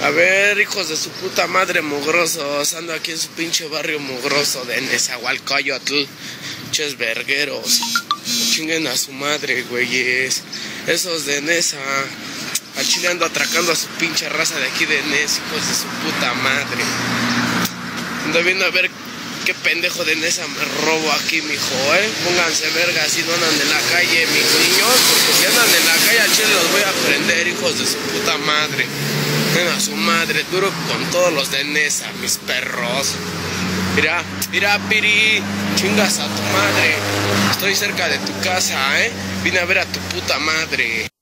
A ver, hijos de su puta madre mugrosos, ando aquí en su pinche barrio mugroso de Nezahualcóyotl, pinches vergueros, chinguen a su madre, güeyes, esos de Nesa, al chile ando atracando a su pinche raza de aquí de Nesa, hijos de su puta madre, ando viendo a ver qué pendejo de Nesa me robo aquí, mijo, pónganse verga si no andan en la calle, mis niños, porque si andan en la calle al chile los voy a prender, hijos de su puta madre. A su madre, duro con todos los de Nesa, mis perros. Mira, mira, Piri, chingas a tu madre. Estoy cerca de tu casa, vine a ver a tu puta madre.